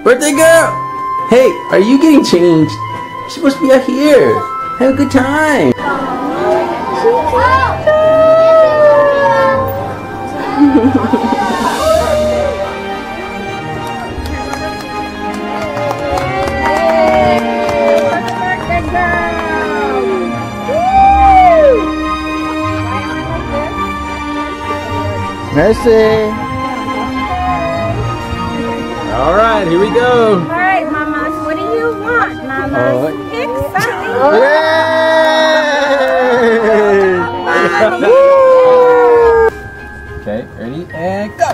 Birthday girl! Hey, are you getting changed? You're supposed to be out here. Have a good time. Mercy. All right, here we go. All right, mamas, what do you want, mamas? Pick something. Okay, ready and go.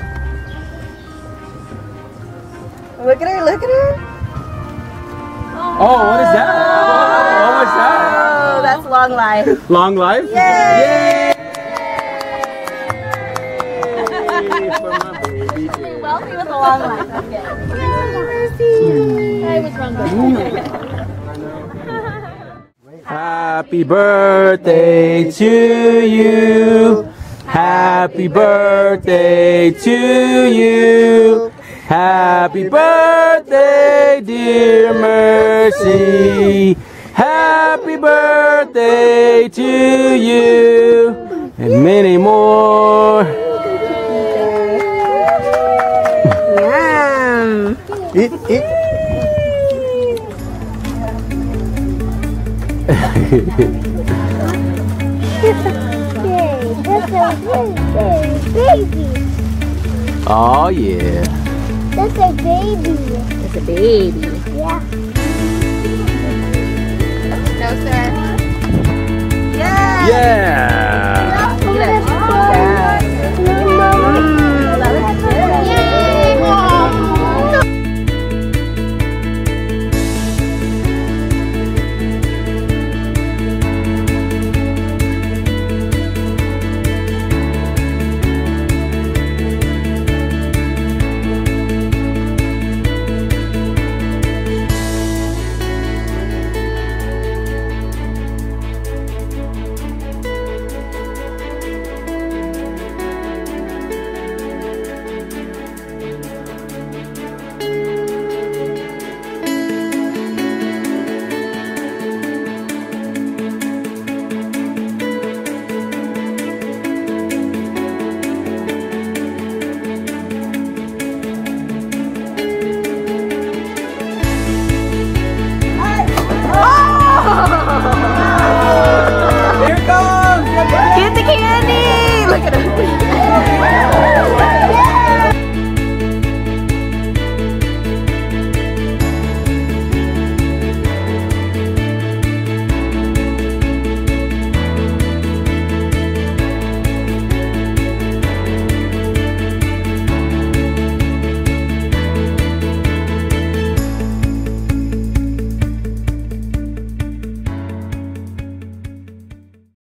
Look at her, look at her. Oh, what is that? Oh, what's that? Oh, that's long life. Long life? Yay! Yay! Wealthy with a long life. Okay. I was wrong. Happy birthday to you. Happy birthday to you. Happy birthday, dear Mercy. Happy birthday to you. And many more. Yum. Eat. That's a baby. Oh yeah. That's a baby. It's a baby. Yeah. No, sir. Yeah. Yeah. Look at